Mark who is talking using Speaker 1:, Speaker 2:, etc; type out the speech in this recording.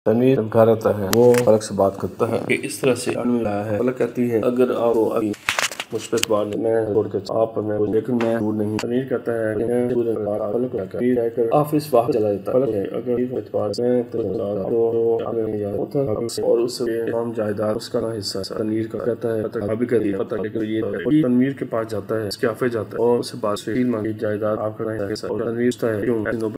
Speaker 1: तनवीर घर आता है, वो फलक से बात करता है कि इस तरह से अनमिला है। फलक कहती है अगर आपको अभी मुझ पर एतबार नहीं, मैं छोड़कर आप पर मैं, लेकिन मैं दूर नहीं। तनवीर कहता है कि मैं दूर फलक कहकर ऑफिस बाहर चला जाता है। फलक है अगर एतबार मैं तो और उससे तमाम जायदाद उसका ना हिस्सा। तनवीर का कहता है अभी कर दिया पता, लेकिन ये तनवीर के पास जाता है, इसके ऑफिस जाता है और उससे बात जायदाद आपका हिस्सा। और तनवीर क्यों